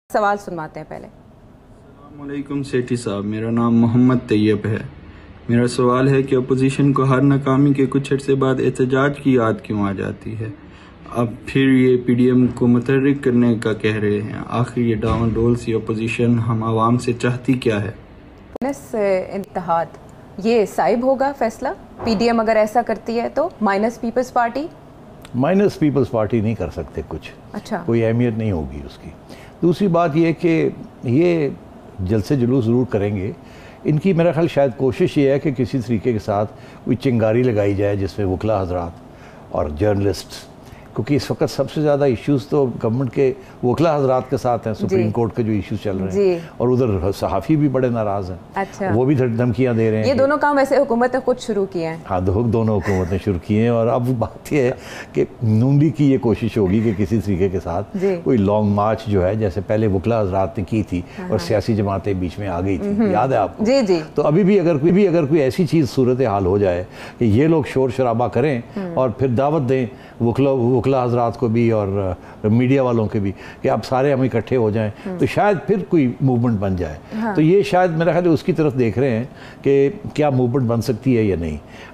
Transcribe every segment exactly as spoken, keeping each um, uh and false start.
सवाल सुनवाते हैं पहले। अस्सलामुअलैकुम सेठी साहब, मेरा नाम मोहम्मद तैयब है। मेरा सवाल है कि अपोजिशन को हर नाकामी के कुछ अर्से बाद एहतजाज की याद क्यों आ जाती है? अब फिर ये पीडीएम को मुतहर्रिक करने का कह रहे हैं। आखिर ये डाउन डोल सी अपोजिशन हम आवाम से चाहती क्या है? इत्तेहाद ये साइब होगा फैसला, पीडीएम अगर ऐसा करती है तो minus peoples party. Minus peoples party नहीं कर सकते कुछ, अच्छा, कोई अहमियत नहीं होगी उसकी। दूसरी बात ये कि ये जलसे जुलूस ज़रूर करेंगे। इनकी मेरा ख्याल शायद कोशिश ये है कि किसी तरीके के साथ कोई चिंगारी लगाई जाए जिसमें वकला हजरात और जर्नलिस्ट, क्योंकि इस वक्त सबसे ज़्यादा इश्यूज़ तो गवर्नमेंट के वकला हजरात के साथ हैं, सुप्रीम कोर्ट के जो इश्यूज़ चल रहे हैं, और उधर सहाफ़ी भी बड़े नाराज़ हैं। अच्छा, वो भी धमकियाँ दे रहे हैं। ये दोनों काम वैसे हुकूमत ने खुद शुरू किए हैं। हाँ, दो, दोनों हुकूमत ने शुरू किए हैं। और अब बात यह है कि नून लीग की ये कोशिश होगी कि किसी तरीके के साथ कोई लॉन्ग मार्च जो है, जैसे पहले वकला हजरात ने की थी और सियासी जमातें बीच में आ गई थी, याद है आपको? जी जी। तो अभी भी अगर कोई भी अगर कोई ऐसी चीज़ सूरत हाल हो जाए कि ये लोग शोर शराबा करें और फिर दावत दें वकला वकला हजरात को भी और मीडिया वालों के भी कि अब सारे हम इकट्ठे हो जाएं, तो शायद फिर कोई मूवमेंट बन जाए। हाँ। तो ये शायद मेरा ख्याल उसकी तरफ देख रहे हैं कि क्या मूवमेंट बन सकती है या नहीं।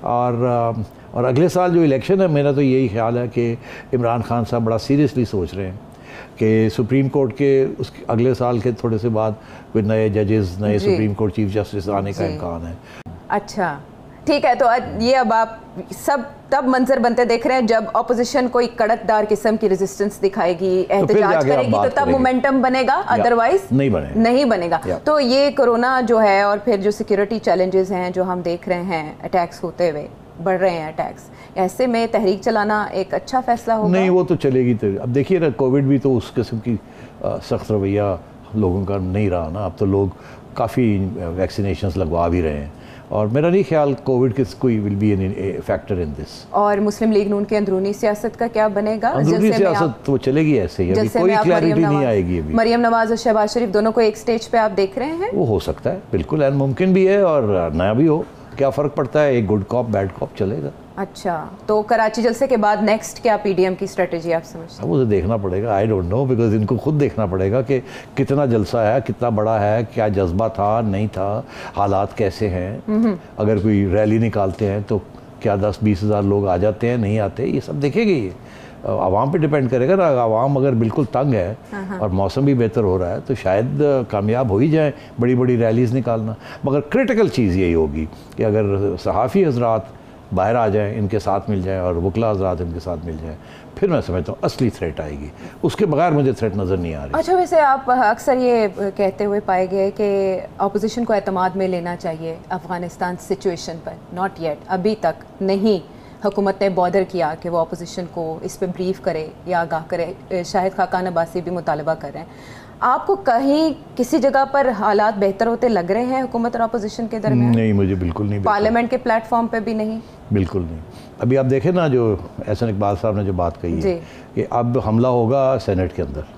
और और अगले साल जो इलेक्शन है, मेरा तो यही ख्याल है कि इमरान खान साहब बड़ा सीरियसली सोच रहे हैं कि सुप्रीम कोर्ट के उस अगले साल के थोड़े से बाद कोई नए जजेस, नए सुप्रीम कोर्ट चीफ जस्टिस आने का इम्कान है। अच्छा, ठीक है। तो ये अब आप सब तब मंजर बनते देख रहे हैं जब ऑपोजिशन कोई कड़कदार किस्म की रेजिस्टेंस दिखाएगी, एहतजाज तो करेगी, तो तब मोमेंटम बनेगा, अदरवाइज नहीं बनेगा नहीं बनेगा। तो ये कोरोना जो है और फिर जो सिक्योरिटी चैलेंजेस हैं जो हम देख रहे हैं, अटैक्स होते हुए बढ़ रहे हैं अटैक्स, ऐसे में तहरीक चलाना एक अच्छा फैसला होगा? नहीं, वो तो चलेगी। तो अब देखिए ना, कोविड भी तो उस किस्म की सख्त रवैया लोगों का नहीं रहा ना। अब तो लोग काफ़ी वैक्सीनेशंस लगवा भी रहे हैं, और मेरा नहीं ख्याल कोविड की कोई will be an factor in this. और मुस्लिम लीग नून के अंदरूनी सियासत का क्या बनेगा? अंदरूनी सियासत तो चलेगी ऐसे ही, अभी कोई क्लैरिटी नहीं आएगी। अभी मरियम नवाज और शहबाज शरीफ दोनों को एक स्टेज पे आप देख रहे हैं? वो हो सकता है, बिल्कुल एन मुमकिन भी है और नया भी हो। क्या फ़र्क पड़ता है, एक गुड कॉप बैड कॉप चलेगा। अच्छा, तो कराची जलसे के बाद नेक्स्ट क्या पीडीएम की स्ट्रेटजी आप समझते हैं? वो तो देखना पड़ेगा, आई डोंट नो, बिकॉज इनको खुद देखना पड़ेगा कि कितना जलसा है, कितना बड़ा है, क्या जज्बा था नहीं था, हालात कैसे हैं। अगर कोई रैली निकालते हैं तो क्या दस बीस हज़ार लोग आ जाते हैं, नहीं आते, ये सब देखेंगे। ये आवाम पे डिपेंड करेगा ना। आवाम अगर बिल्कुल तंग है और मौसम भी बेहतर हो रहा है तो शायद कामयाब हो ही जाए बड़ी बड़ी रैलीज़ निकालना। मगर क्रिटिकल चीज़ यही होगी कि अगर सहाफ़ी हजरात बाहर आ जाएं, इनके साथ मिल जाएं, और वकला हजरात इनके साथ मिल जाएं, फिर मैं समझता हूँ असली थ्रेट आएगी। उसके बगैर मुझे थ्रेट नज़र नहीं आ रही। अच्छा, वैसे आप अक्सर ये कहते हुए पाए गए कि अपोजिशन को एतमाद में लेना चाहिए अफ़गानिस्तान सिचुएशन पर। नॉट येट, अभी तक नहीं हुकूमत ने बॉर्डर किया कि वो अपोजिशन को इस पर ब्रीफ करे या आगाह करे। शाहिद खाकान अब्बासी भी मुतालबा कर रहे हैं। आपको कहीं किसी जगह पर हालात बेहतर होते लग रहे हैं हुकूमत और अपोजिशन के दरमियान? नहीं, मुझे बिल्कुल नहीं। पार्लियामेंट के प्लेटफॉर्म पे भी नहीं? बिल्कुल नहीं। अभी आप देखें ना, जो एहसन इकबाल साहब ने जो बात कही है कि अब हमला होगा सेनेट के अंदर,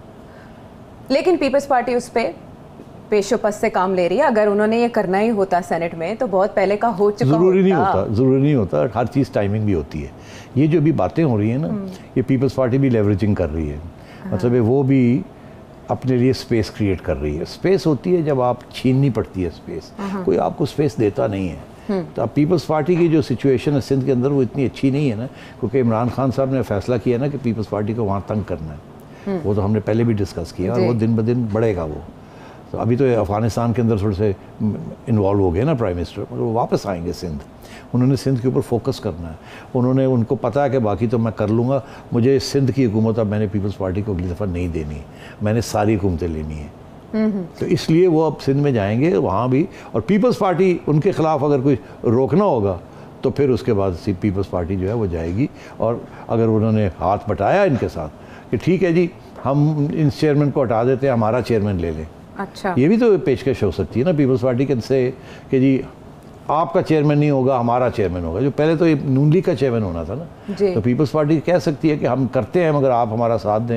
लेकिन पीपल्स पार्टी उस पर पेशोपस से काम ले रही है। अगर उन्होंने ये करना ही होता सेनेट में तो बहुत पहले का हो चुका। ज़रूरी नहीं होता, ज़रूरी नहीं होता, हर चीज़ टाइमिंग भी होती है। ये जो भी बातें हो रही हैं ना, ये पीपल्स पार्टी भी लेवरेजिंग कर रही है। मतलब वो भी अपने लिए स्पेस क्रिएट कर रही है। स्पेस होती है जब आप छीननी पड़ती है स्पेस, कोई आपको स्पेस देता नहीं है। तो अब पीपल्स पार्टी की जो सिचुएशन है सिंध के अंदर वो इतनी अच्छी नहीं है ना, क्योंकि इमरान खान साहब ने फैसला किया ना कि पीपल्स पार्टी को वहाँ तंग करना है। वो तो हमने पहले भी डिस्कस किया, और वो दिन ब दिन बढ़ेगा वो। तो अभी तो अफ़गानिस्तान के अंदर थोड़े से इन्वॉल्व हो गए ना प्राइम मिनिस्टर, वो वापस आएंगे सिंध। उन्होंने सिंध के ऊपर फोकस करना है। उन्होंने उनको पता है कि बाकी तो मैं कर लूँगा, मुझे सिंध की हुकूमत अब मैंने पीपल्स पार्टी को अगली दफ़ा नहीं देनी, मैंने सारी हुकूमतें लेनी है। तो इसलिए वो अब सिंध में जाएंगे, वहाँ भी। और पीपल्स पार्टी उनके ख़िलाफ़ अगर कोई रोकना होगा तो फिर उसके बाद सी पीपल्स पार्टी जो है वो जाएगी। और अगर उन्होंने हाथ बटाया इनके साथ कि ठीक है जी, हम इस चेयरमैन को हटा देते हैं, हमारा चेयरमैन ले लें। अच्छा, ये भी तो पेशकश हो सकती है ना पीपल्स पार्टी के से कि जी आपका चेयरमैन नहीं होगा, हमारा चेयरमैन होगा। जो पहले तो ये नून लीग का चेयरमैन होना था ना, तो पीपल्स पार्टी कह सकती है कि हम करते हैं मगर आप हमारा साथ दें।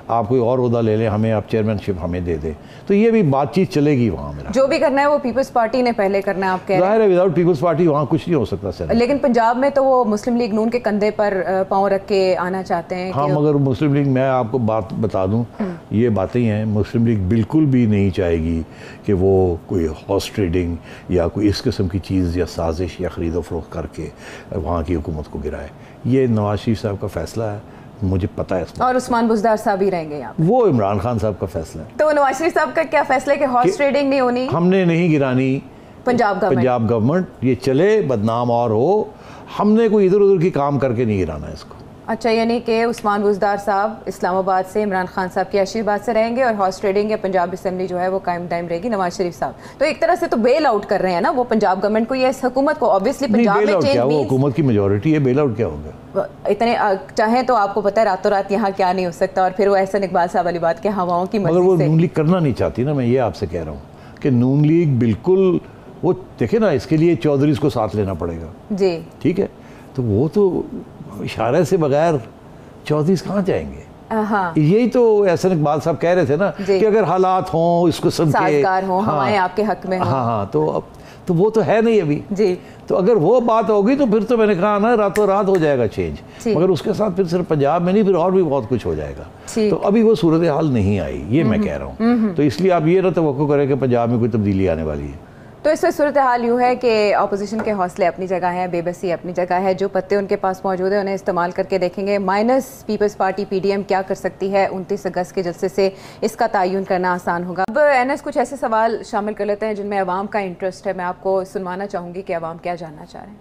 आप कोई और ओहदा ले लें, हमें आप चेयरमैनशिप हमें दे दें, तो ये भी बातचीत चलेगी वहाँ। मेरा जो भी करना है वो पीपल्स पार्टी ने पहले करना है, आप कह रहे हैं। जाहिर है विदाउट पीपल्स पार्टी वहाँ कुछ नहीं हो सकता सर। लेकिन पंजाब में तो वो मुस्लिम लीग नून के कंधे पर पाँव रख के आना चाहते हैं। हाँ, मगर मुस्लिम लीग, मैं आपको बात बता दूं, ये बातें हैं, मुस्लिम लीग बिल्कुल भी नहीं चाहेगी कि वो कोई हॉर्स ट्रेडिंग या कोई इस किस्म की चीज़ या साजिश या ख़रीदो फरोख्त करके वहाँ की हुकूमत को गिराए। ये नवाज शरीफ साहब का फैसला है, मुझे पता है इसमें। और उस्मान बुज़दार साहब ही रहेंगे यहाँ, वो इमरान खान साहब का फैसला है। तो नवाज शरीफ साहब का क्या फैसला है कि हॉर्स ट्रेडिंग नहीं होनी? हमने नहीं गिरानी पंजाब गवर्नमेंट, पंजाब गवर्नमेंट, ये चले बदनाम और हो, हमने कोई इधर उधर की काम करके नहीं गिराना इसको। अच्छा, यानी कि उस्मान बुज़दार साहब इस्लामाबाद से इमरान खान साहब के आशीर्वाद से रहेंगे और हॉर्स ट्रेडिंग या पंजाब असेंबली जो है वो कायम दायम रहेगी नवाज शरीफ साहब। तो एक तरह से तो बेल आउट कर रहे हैं ना वो पंजाब गवर्नमेंट को या इस हुकूमत को। ऑब्वियसली पंजाब में चेंज, वो हुकूमत की मेजॉरिटी है, बेल आउट क्या होगा? इतने चाहें तो आपको पता है रातों रात यहाँ क्या नहीं हो सकता, और फिर वो एहसन इकबाल साहब वाली बात के हवाओं की मर्जी से। मगर वो नून लीग करना नहीं चाहती ना, मैं ये आपसे कह रहा हूँ कि नून लीग बिल्कुल, वो देखे ना, इसके लिए चौधरीज़ को साथ लेना पड़ेगा जी, ठीक है, तो वो तो इशारे से बगैर चौधरीज़ कहाँ जाएंगे? हाँ। यही तो एहसन इकबाल साहब कह रहे थे ना कि अगर हालात हों इस किस्म के, हाँ, हवाएं आपके हक में, हाँ हाँ, तो अब तो वो तो है नहीं अभी जी। तो अगर वो बात होगी तो फिर तो मैंने कहा ना रातों रात हो जाएगा चेंज, मगर उसके साथ फिर सिर्फ पंजाब में नहीं, फिर और भी बहुत कुछ हो जाएगा। तो अभी वो सूरत हाल नहीं आई, ये मैं कह रहा हूँ। तो इसलिए आप ये ना तवक्को करें कि पंजाब में कोई तब्दीली आने वाली है। तो इससे सूरत हाल यूँ है कि अपोजिशन के हौसले अपनी जगह है, बेबसी अपनी जगह है, जो पत्ते उनके पास मौजूद है उन्हें इस्तेमाल करके देखेंगे। माइनस पीपल्स पार्टी पीडीएम क्या कर सकती है, उनतीस अगस्त के जलसे से इसका तयन करना आसान होगा। अब एनएस कुछ ऐसे सवाल शामिल कर लेते हैं जिनमें अवाम का इंटरेस्ट है। मैं आपको सुनवाना चाहूँगी कि अवाम क्या जानना चाह रहे हैं।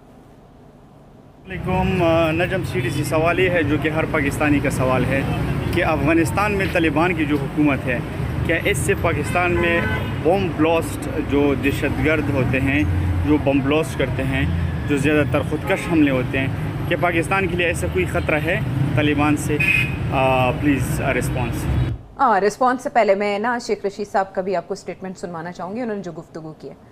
वालेकुम नजम, सीधी सी सवाल ये है जो कि हर पाकिस्तानी का सवाल है कि अफ़गानिस्तान में तालिबान की जो हुकूमत है, क्या इससे पाकिस्तान में बम ब्लास्ट जो दहशतगर्द होते हैं, जो बम ब्लास्ट करते हैं, जो ज़्यादातर ख़ुदकश हमले होते हैं, क्या पाकिस्तान के लिए ऐसा कोई ख़तरा है तालिबान से? Please response. हाँ, रिस्पॉन्स से पहले मैं ना शेख रशीद साहब का भी आपको स्टेटमेंट सुनवाना चाहूँगी, उन्होंने जो गुफ्तगू की है।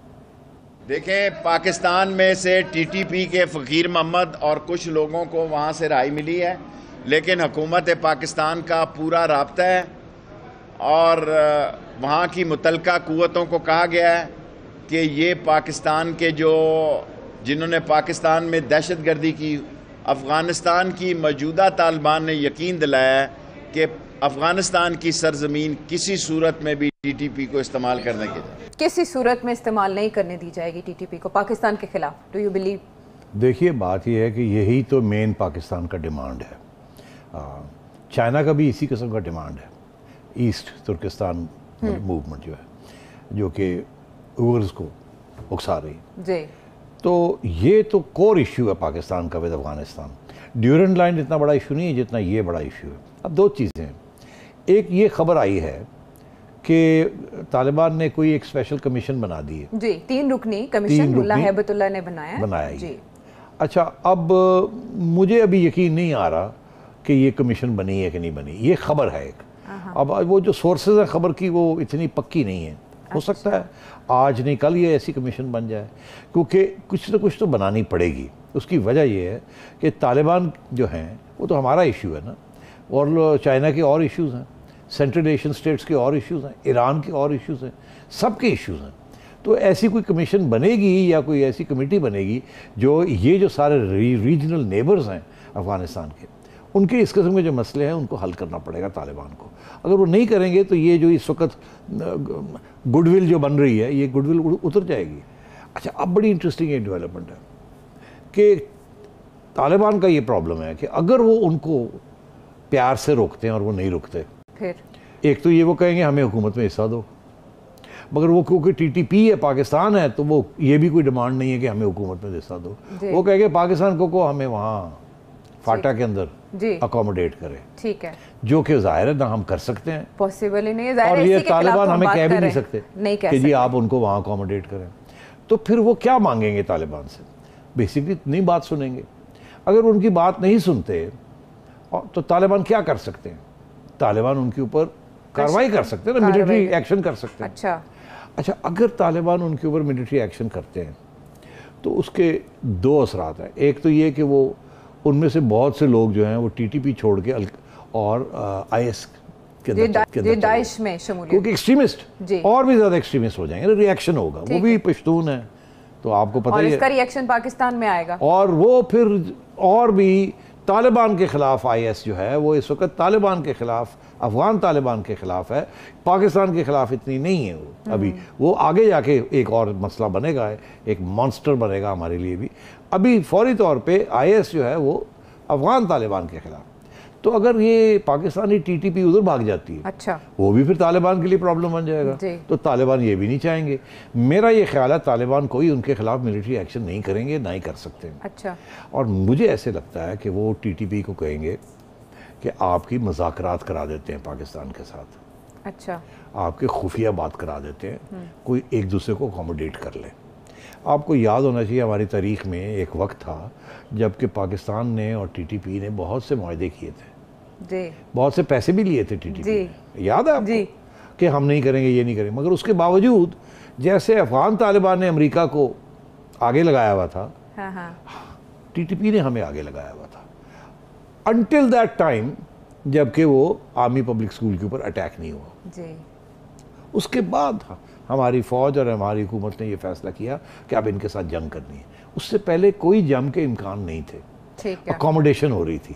देखें, पाकिस्तान में से टीटीपी के फ़कीर मोहम्मद और कुछ लोगों को वहाँ से राय मिली है, लेकिन हुकूमत पाकिस्तान का पूरा राब्ता है और वहाँ की मुतलका क़ुव्वतों को कहा गया है कि ये पाकिस्तान के जो जिन्होंने पाकिस्तान में दहशतगर्दी की, अफ़गानिस्तान की मौजूदा तालिबान ने यकीन दिलाया है कि अफ़गानिस्तान की सरजमीन किसी सूरत में भी टीटीपी को इस्तेमाल करने के किसी सूरत में इस्तेमाल नहीं करने दी जाएगी टीटीपी को पाकिस्तान के खिलाफ। Do you believe? देखिए, बात यह है कि यही तो मेन पाकिस्तान का डिमांड है। चाइना का भी इसी किस्म का डिमांड है, ईस्ट तुर्किस्तान मूवमेंट जो है, जो कि उइगर्स को उकसा रही जी। तो ये तो कोर इशू है पाकिस्तान का विद अफगानिस्तान। ड्यूरेंट लाइन इतना बड़ा इशू नहीं है जितना ये बड़ा इशू है। अब दो चीज़ें हैं, एक ये खबर आई है कि तालिबान ने कोई एक स्पेशल कमीशन बना दी है जी, तीन रुकनी कमीशन मुल्ला हैबतुल्लाह ने बनाया बनाया जी। अच्छा, अब मुझे अभी यकीन नहीं आ रहा कि ये कमीशन बनी है कि नहीं बनी, ये खबर है एक। अब वो जो सोर्सेज है खबर की वो इतनी पक्की नहीं है, हो सकता है आज नहीं कल ये ऐसी कमीशन बन जाए, क्योंकि कुछ ना कुछ तो बनानी पड़ेगी। उसकी वजह ये है कि तालिबान जो हैं वो तो हमारा इशू है ना, और चाइना के और इश्यूज़ हैं, सेंट्रल एशियन स्टेट्स के और इश्यूज़ हैं, ईरान के और इश्यूज़ हैं, सबके इश्यूज़ हैं। तो ऐसी कोई कमीशन बनेगी या कोई ऐसी कमेटी बनेगी जो ये जो सारे री, रीजनल नेबर्स हैं अफ़गानिस्तान के, उनके इस किस्म के जो मसले हैं उनको हल करना पड़ेगा तालिबान को। अगर वो नहीं करेंगे तो ये जो इस वक्त गुडविल जो बन रही है, ये गुडविल उतर जाएगी। अच्छा, अब बड़ी इंटरेस्टिंग ये डेवलपमेंट है कि तालिबान का ये प्रॉब्लम है कि अगर वो उनको प्यार से रोकते हैं और वो नहीं रुकते, फिर एक तो ये वो कहेंगे हमें हुकूमत में हिस्सा दो, मगर वो क्योंकि टीटीपी है, पाकिस्तान है, तो वो ये भी कोई डिमांड नहीं है कि हमें हुकूमत में हिस्सा दो। वो कहेंगे पाकिस्तान को को हमें वहाँ फाटा के अंदर अकोमोडेट करें, ठीक है, जो कि जाहिर है ना हम कर सकते हैं, पॉसिबल ही नहीं है, और ये तालिबान हमें कह भी नहीं सकते नहीं कि जी आप उनको वहाँ अकोमोडेट करें। तो फिर वो क्या मांगेंगे तालिबान से? बेसिकली इतनी बात सुनेंगे। अगर उनकी बात नहीं सुनते तो तालिबान क्या कर सकते हैं? तालिबान उनके ऊपर कार्रवाई कर सकते हैं ना, मिलिट्री एक्शन कर सकते हैं। अच्छा अच्छा, अगर तालिबान उनके ऊपर मिलिट्री एक्शन करते हैं तो उसके दो असरात हैं। एक तो ये कि वो उनमें से बहुत से लोग जो हैं वो टीटीपी छोड़ के और आईएस के ये अंदर दा, के अंदर ये चले दाइश गए। में शमूलियत। क्योंकि एक्सट्रीमिस्ट जी। और भी ज़्यादा एक्सट्रीमिस्ट हो जाएंगे, रिएक्शन होगा, वो भी पश्तून है तो आपको पता और ही इसका है। रिएक्शन पाकिस्तान में आएगा और वो फिर और भी तालिबान के ख़िलाफ़ आई एस जो है वो इस वक्त तालिबान के ख़िलाफ़, अफ़गान तालिबान के ख़िलाफ़ है, पाकिस्तान के ख़िलाफ़ इतनी नहीं है वो अभी। वो आगे जाके एक और मसला बनेगा, एक मॉन्स्टर बनेगा हमारे लिए भी। अभी फौरी तौर पे आई एस जो है वो अफ़गान तालिबान के ख़िलाफ़। तो अगर ये पाकिस्तानी टी टी पी उधर भाग जाती है, अच्छा, वो भी फिर तालिबान के लिए प्रॉब्लम बन जाएगा। जी। तो तालिबान ये भी नहीं चाहेंगे। मेरा ये ख्याल है तालिबान कोई उनके खिलाफ मिलिट्री एक्शन नहीं करेंगे, ना ही कर सकते हैं। अच्छा, और मुझे ऐसे लगता है कि वो टी टी पी को कहेंगे कि आपकी मुज़ाकरात करा देते हैं पाकिस्तान के साथ, अच्छा, आपके खुफिया बात करा देते हैं, कोई एक दूसरे को अकोमोडेट कर ले। आपको याद होना चाहिए हमारी तारीख में एक वक्त था जबकि पाकिस्तान ने और टी टी पी ने बहुत से मुआहदे किए थे, जी, बहुत से पैसे भी लिए थे टी टी पी ने, याद है आपको? जी। कि हम नहीं करेंगे, ये नहीं करेंगे। मगर उसके बावजूद जैसे अफ़गान तालिबान ने अमेरिका को आगे लगाया हुआ था, हाँ हाँ, टी टी पी ने हमें आगे लगाया हुआ था अनटिल दैट टाइम जबकि वो आर्मी पब्लिक स्कूल के ऊपर अटैक नहीं हुआ। जी, उसके बाद हमारी फ़ौज और हमारी हुकूमत ने ये फैसला किया कि अब इनके साथ जंग करनी है। उससे पहले कोई जंग के इम्कान नहीं थे, ठीक है। अकोमोडेशन हो रही थी,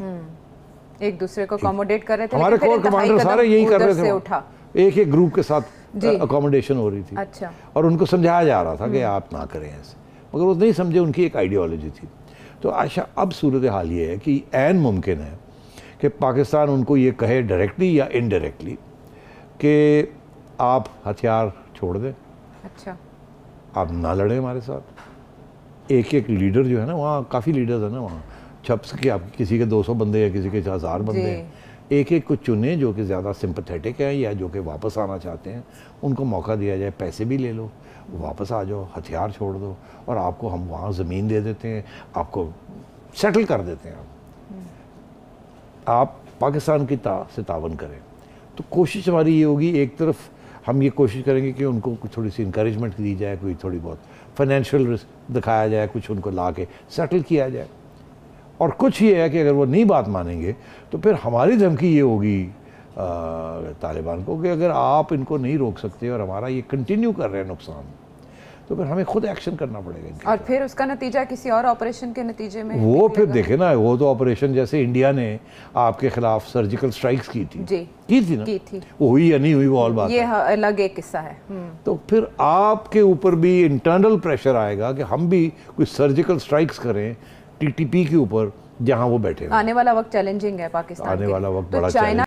एक दूसरे को अकोमोडेट कर रहे थे, हमारे लेकिन फिर कोर इंतहाई कमांडर कदम सारे यही कर उधर रहे से थे, उठा। एक एक ग्रुप के साथ जी। अकोमोडेशन हो रही थी। अच्छा, और उनको समझाया जा रहा था कि आप ना करें ऐसे, मगर वो नहीं समझे, उनकी एक आइडियोलॉजी थी। तो आशा अब सूरत हाल ये है कि ऐन मुमकिन है कि पाकिस्तान उनको ये कहे डायरेक्टली या इनडायरेक्टली कि आप हथियार छोड़ दें, अच्छा, आप ना लड़ें हमारे साथ। एक एक लीडर जो है ना, वहाँ काफ़ी लीडर्स हैं ना वहाँ, छप्स के आप किसी के दो सौ बंदे या किसी के हज़ार बंदे हैं, एक एक को चुने जो कि ज़्यादा सिंपथेटिक हैं या जो कि वापस आना चाहते हैं, उनको मौका दिया जाए, पैसे भी ले लो, वापस आ जाओ, हथियार छोड़ दो और आपको हम वहाँ ज़मीन दे देते हैं, आपको सेटल कर देते हैं। आप पाकिस्तान की ता से तावन करें। तो कोशिश हमारी ये होगी, एक तरफ हम ये कोशिश करेंगे कि उनको कुछ थोड़ी सी इंकरेजमेंट दी जाए, कोई थोड़ी बहुत फाइनेंशियल दिखाया जाए, कुछ उनको ला के सेटल किया जाए। और कुछ ये है कि अगर वो नहीं बात मानेंगे तो फिर हमारी धमकी ये होगी तालिबान को कि अगर आप इनको नहीं रोक सकते और हमारा ये कंटिन्यू कर रहे हैं नुकसान, तो फिर हमें खुद एक्शन करना पड़ेगा इनके और फिर उसका नतीजा किसी और ऑपरेशन के नतीजे में वो फिर निकलेगा। देखे ना, वो तो ऑपरेशन जैसे इंडिया ने आपके खिलाफ सर्जिकल स्ट्राइक्स की थी, जी, की थी ना, की थी। वो हुई या नहीं हुई वो और बात ये है। ह- अलग एक किस्सा है। हम्म, तो फिर आपके ऊपर भी इंटरनल प्रेशर आएगा कि हम भी कुछ सर्जिकल स्ट्राइक्स करें टी टी पी के ऊपर जहां वो बैठे हैं। आने वाला वक्त चैलेंजिंग है पाकिस्तान आने के वाला लिए। वक्त तो बड़ा चाइना